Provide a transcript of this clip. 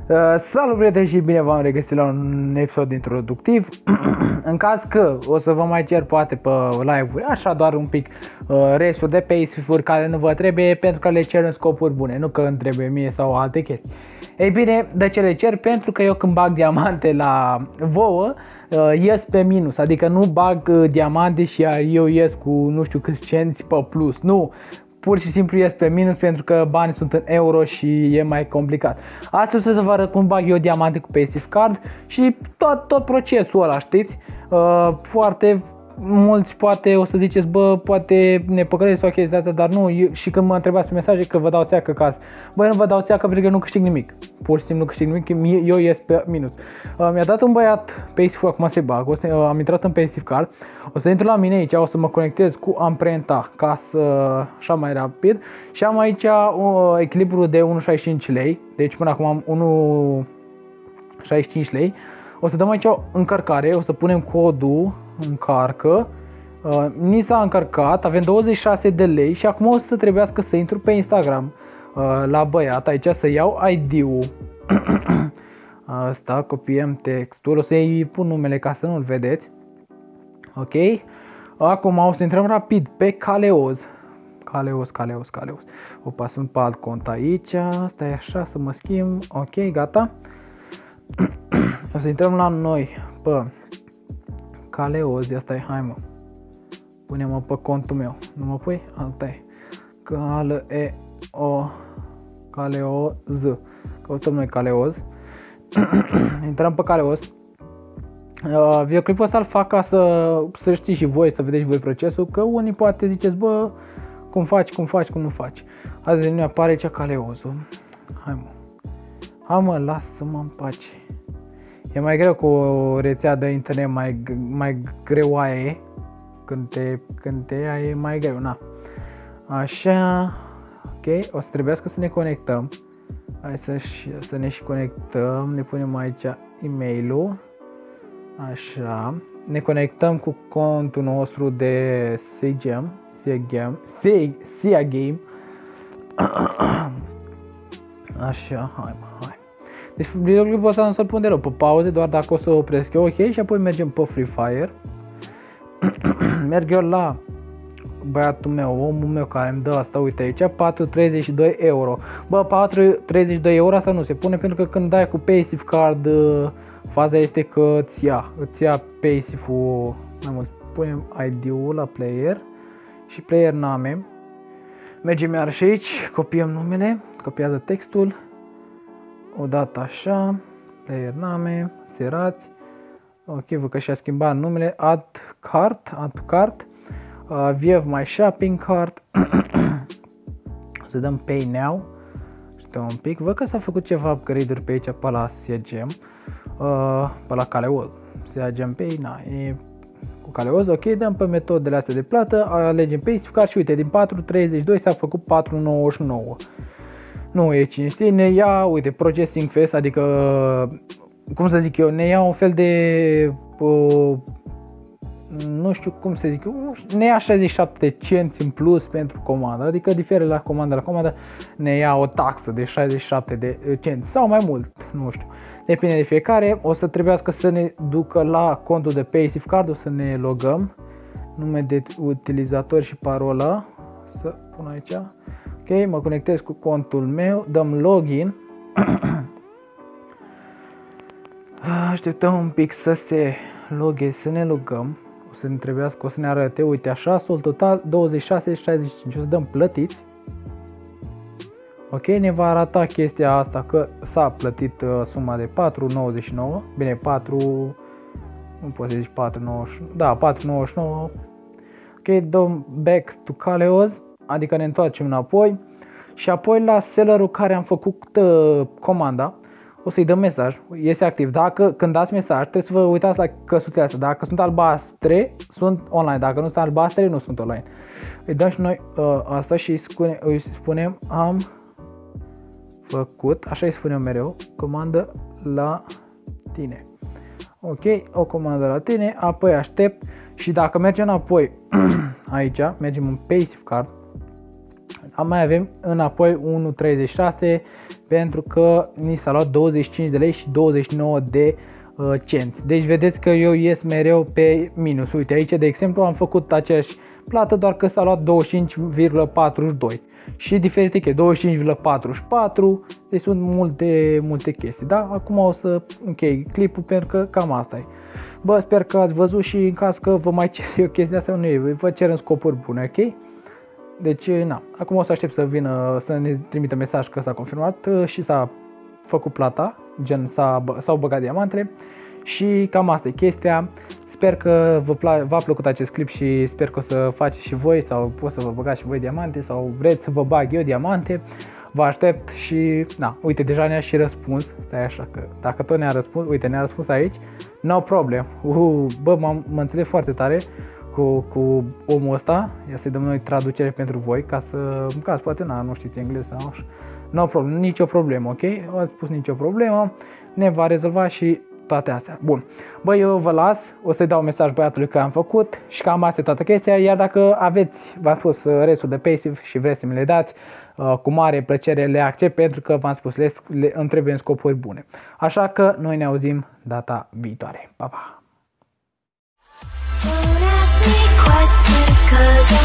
Salut prieteni și bine v-am regăsit la un episod introductiv. În caz că o să vă mai cer poate pe live-uri, așa doar un pic restul de passive-uri care nu vă trebuie pentru că le cer în scopuri bune, nu că îmi trebuie mie sau alte chestii. Ei bine, de ce le cer? Pentru că eu când bag diamante la vouă, ies pe minus, adică nu bag diamante și eu ies cu nu știu câți cenți pe plus, nu. Pur și simplu ies pe minus pentru că banii sunt în euro și e mai complicat. Astăzi o să vă arăt cum bag eu diamante cu passive card și tot procesul ăla, știți? Foarte mulți poate o să ziceți, bă, poate ne păcăleți sau chestia asta, dar nu, și când mă întrebați pe mesaje că vă dau țeacă ca asta. Băi, nu vă dau țeacă pentru că nu câștig nimic. Pur și simplu nu câștig nimic, eu ies pe minus. Mi-a dat un băiat passive, acum se bag, am intrat în passive card. O să intru la mine aici, o să mă conectez cu amprenta ca să, așa mai rapid. Și am aici echilibru de 1,65 lei, deci până acum am 1,65 lei. O să dăm aici o încărcare, o să punem codul încarcă. Ni s-a încărcat, avem 26 de lei și acum o să trebuiască să intru pe Instagram la băiat, aici să iau ID-ul. Asta, copiem textul, o să-i pun numele ca să nu-l vedeți. Ok. Acum o să intrăm rapid pe Caleoz. Caleoz. Opa, sunt pe alt cont aici. Stai așa să mă schimb. Ok, gata. O să intrăm la noi pe Caleoz. Asta e, hai mă. Pune-mă pe contul meu. Nu mă pui? Asta e. Caleoz. Căutăm noi Caleoz. Intrăm pe Caleoz. Videoclipul ăsta îl fac ca să știți și voi, să vedeți voi procesul, că unii poate ziceți, bă, cum faci, cum nu faci. Azi nu apare aici Caleozul. Hai mă, lasă-mă în pace. E mai greu cu o rețea de internet mai greoaie. Când te ia e mai greu, na. Așa. Ok, o să trebuiască să ne conectăm. Hai să ne și conectăm. Ne punem aici e-mail-ul. Așa, ne conectăm cu contul nostru de SIA Game. Așa, hai. Deci videoclipul ăsta nu să-l pun de rău pe pauze, doar dacă o să opresc eu, ok, și apoi mergem pe Free Fire. Merg eu la băiatul meu, omul meu care îmi dă asta, uite aici, 4,32 euro. Bă, 4,32 euro asta nu se pune pentru că când dai cu passive card, faza este că îți ia passive-ul mai mult. Punem ID-ul la player și player name. Mergem iar și aici, copiem numele, copiază textul. Odată așa, player name, serați. Ok, văd că și-a schimbat numele, add cart. View my shopping cart. O să dăm pay now. Stăm un pic, văd că s-a făcut ceva upgrade-uri pe aici, pe la Siagem. Pe la Caleoz. Siagem pay, na, e cu Caleoz, ok, dăm pe metodele astea de plată, alegem passive card și uite, din 4,32 s-a făcut 4,99. Nu e cinstit, ne ia, uite, processing fast, adică, cum să zic eu, ne ia un fel de, nu știu cum să zic eu, ne ia 67 de cenți în plus pentru comandă, adică diferă la comandă, ne ia o taxă de 67 de cenți sau mai mult, nu știu. Depinde de fiecare, o să trebuiască să ne ducă la contul de passive card, o să ne logăm, nume de utilizator și parola, să pun aici, ok, mă conectez cu contul meu, dăm login, așteptăm un pic să se logheze, să ne logăm, o să ne trebuiască, o să ne arate, uite așa, sol total 26,65, o să dăm plătiți. Ok, ne va arata chestia asta că s-a plătit suma de 4,99. Bine, 4, nu pot să zici 4,99. Da, 4,99. Ok, dăm back to Caleoz, adică ne întoarcem înapoi. Și apoi la sellerul care am făcut comanda, o să-i dăm mesaj, este activ. Când dați mesaj, trebuie să vă uitați la căsuțele astea. Dacă sunt albastre, sunt online. Dacă nu sunt albastre, nu sunt online. Îi dăm și noi asta și îi spunem am făcut, așa îi spunem mereu, comandă la tine. Ok, o comandă la tine, apoi aștept și dacă mergem înapoi aici, mergem în passive card, mai avem înapoi 1,36 pentru că ni s-a luat 25 de lei și 29 de cenți. Deci vedeți că eu ies mereu pe minus. Uite aici de exemplu am făcut aceeași plată, doar că s-a luat 25,42 și diferite chestii, 25,44, deci sunt multe chestii, da? Acum o să închei clipul pentru că cam asta e. Bă, sper că ați văzut și în caz că vă mai cer eu chestia asta, nu vă cer în scopuri bune, ok? Deci, na, acum o să aștept să vină, să ne trimită mesaj că s-a confirmat și s-a făcut plata, gen s-au băgat diamantele și cam asta e chestia. Sper că v-a plăcut acest clip și sper că o să faceți și voi sau pot să vă băgați și voi diamante sau vreți să vă bag eu diamante. Vă aștept și, na, uite, deja ne-a și răspuns, stai așa că dacă tot ne-a răspuns, uite, ne-a răspuns aici, no problem, bă, mă înțeleg foarte tare cu omul ăsta, ia să-i dăm noi traducere pentru voi, ca să, în caz, poate, nu știți engleză sau așa, no problem, nicio problemă, ok? Am spus nicio problemă, ne va rezolva și toate astea. Bun, bă, eu vă las, o să-i dau mesaj băiatului că am făcut și cam asta e toată chestia, iar dacă aveți, v-am spus, restul de passive și vreți să mi le dați, cu mare plăcere le accept pentru că v-am spus, îmi trebuie în scopuri bune. Așa că noi ne auzim data viitoare. Pa, pa!